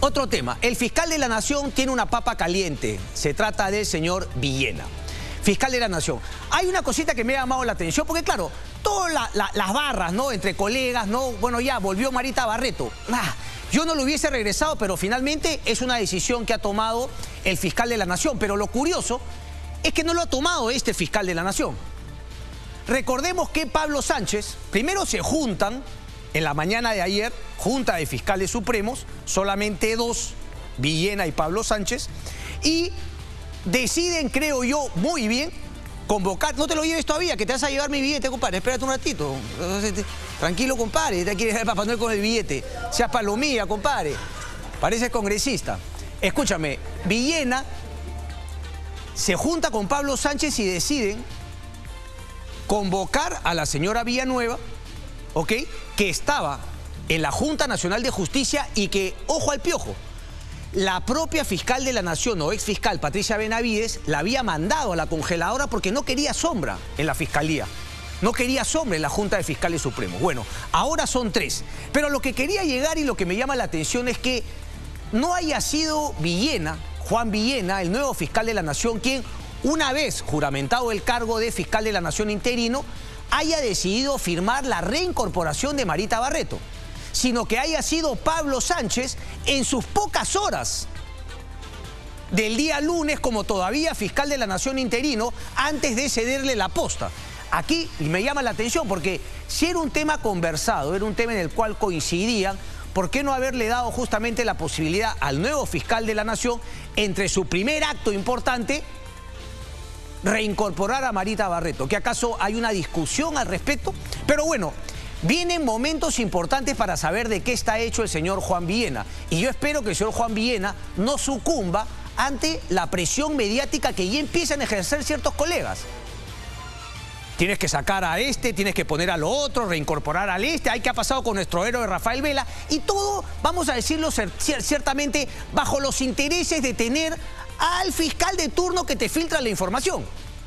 Otro tema, el fiscal de la Nación tiene una papa caliente. Se trata del señor Villena, fiscal de la Nación. Hay una cosita que me ha llamado la atención, porque claro, todas las barras, ¿no?, entre colegas, ¿no? Bueno, ya volvió Marita Barreto. Yo no lo hubiese regresado, pero finalmente es una decisión que ha tomado el fiscal de la Nación. Pero lo curioso es que no lo ha tomado este fiscal de la Nación. Recordemos que Pablo Sánchez, primero se juntan en la mañana de ayer, junta de fiscales supremos, solamente dos, Villena y Pablo Sánchez, y deciden, creo yo, muy bien, convocar. No te lo lleves todavía, que te vas a llevar mi billete, compadre. Espérate un ratito. Tranquilo, compadre. Te quieres ir al Papá Noel con el billete. Seas palomilla, compadre. Pareces congresista. Escúchame, Villena se junta con Pablo Sánchez y deciden convocar a la señora Villanueva, ¿ok?, que estaba en la Junta Nacional de Justicia y que, ojo al piojo, la propia fiscal de la Nación o ex fiscal Patricia Benavides la había mandado a la congeladora porque no quería sombra en la Fiscalía. No quería sombra en la Junta de Fiscales Supremos. Bueno, ahora son tres. Pero lo que quería llegar y lo que me llama la atención es que no haya sido Villena, Juan Villena, el nuevo fiscal de la Nación, quien, una vez juramentado el cargo de fiscal de la Nación interino, haya decidido firmar la reincorporación de Marita Barreto, sino que haya sido Pablo Sánchez en sus pocas horas del día lunes como todavía fiscal de la Nación interino antes de cederle la posta. Aquí me llama la atención porque si era un tema conversado, era un tema en el cual coincidían, ¿por qué no haberle dado justamente la posibilidad al nuevo fiscal de la Nación, entre su primer acto importante, reincorporar a Marita Barreto? ¿Que acaso hay una discusión al respecto? Pero bueno, vienen momentos importantes para saber de qué está hecho el señor Juan Villena. Y yo espero que el señor Juan Villena no sucumba ante la presión mediática que ya empiezan a ejercer ciertos colegas. Tienes que sacar a este, tienes que poner a lo otro, reincorporar al este. ¿Qué ha pasado con nuestro héroe Rafael Vela? Y todo, vamos a decirlo ciertamente, bajo los intereses de tener al fiscal de turno que te filtra la información.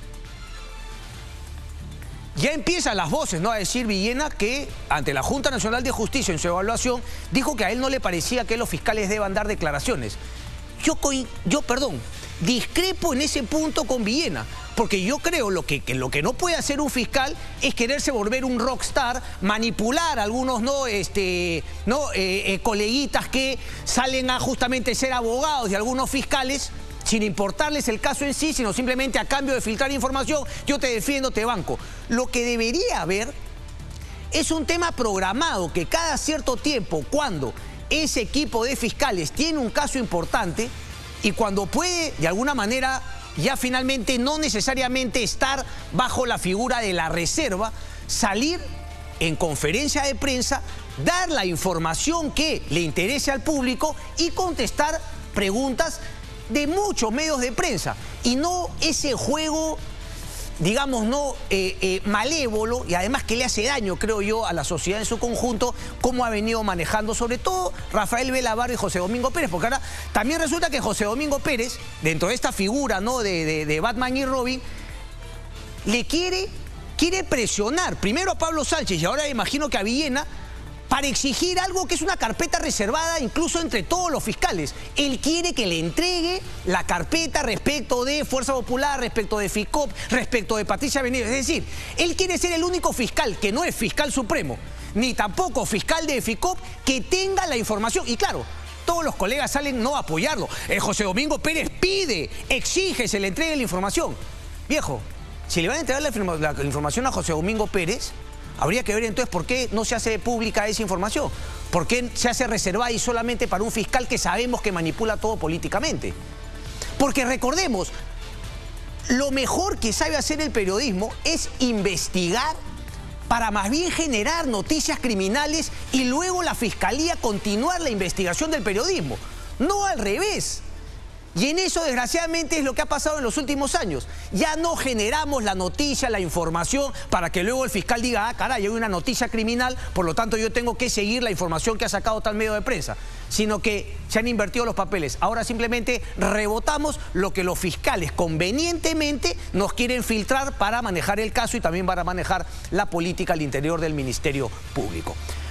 Ya empiezan las voces, ¿no?, a decir Villena que ante la Junta Nacional de Justicia en su evaluación dijo que a él no le parecía que los fiscales deban dar declaraciones. Yo discrepo en ese punto con Villena, porque yo creo que lo que no puede hacer un fiscal es quererse volver un rockstar, manipular a algunos coleguitas que salen a justamente ser abogados de algunos fiscales, sin importarles el caso en sí, sino simplemente a cambio de filtrar información, yo te defiendo, te banco. Lo que debería haber es un tema programado que cada cierto tiempo, cuando ese equipo de fiscales tiene un caso importante y cuando puede, de alguna manera, ya finalmente no necesariamente estar bajo la figura de la reserva, salir en conferencia de prensa, dar la información que le interese al público y contestar preguntas de muchos medios de prensa, y no ese juego, digamos, malévolo, y además que le hace daño, creo yo, a la sociedad en su conjunto, como ha venido manejando sobre todo Rafael Vela Barrio y José Domingo Pérez, porque ahora también resulta que José Domingo Pérez, dentro de esta figura, ¿no?, de Batman y Robin, le quiere presionar primero a Pablo Sánchez y ahora imagino que a Villena, para exigir algo que es una carpeta reservada incluso entre todos los fiscales. Él quiere que le entregue la carpeta respecto de Fuerza Popular, respecto de FICOP, respecto de Patricia Benavides. Es decir, él quiere ser el único fiscal que no es fiscal supremo, ni tampoco fiscal de FICOP, que tenga la información. Y claro, todos los colegas salen no a apoyarlo. José Domingo Pérez pide, exige, se le entregue la información. Viejo, si le van a entregar la información a José Domingo Pérez, habría que ver entonces por qué no se hace pública esa información. ¿Por qué se hace reservada y solamente para un fiscal que sabemos que manipula todo políticamente? Porque recordemos, lo mejor que sabe hacer el periodismo es investigar para más bien generar noticias criminales y luego la fiscalía continuar la investigación del periodismo. No al revés. Y en eso, desgraciadamente, es lo que ha pasado en los últimos años. Ya no generamos la noticia, la información, para que luego el fiscal diga, caray, hay una noticia criminal, por lo tanto yo tengo que seguir la información que ha sacado tal medio de prensa. Sino que se han invertido los papeles. Ahora simplemente rebotamos lo que los fiscales convenientemente nos quieren filtrar para manejar el caso y también para manejar la política al interior del Ministerio Público.